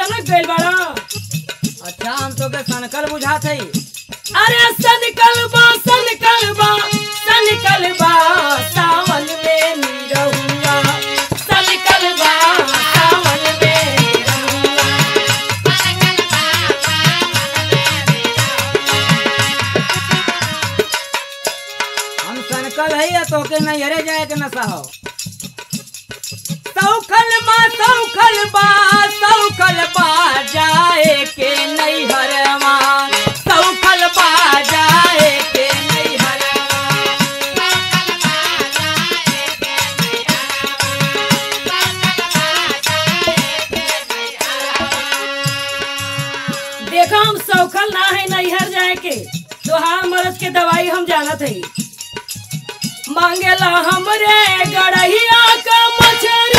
सनक गइल बाड़ा। अच्छा हम तो के सनकल बुझात है। अरे सनकल बा सावन में निरहुआ, सनकल बा सावन में निरहुआ। हम सनकल है या तो के नैहरे जाए के नशा हो। सौखल बा जाए के नैहरवा, सौखल बा जाए के नैहरवा। देखो हम सौखल ना है नैहर जाए के, तोहार मरद के दवाई हम जानत है। मांगेला हमरे गड़हिया का मछरी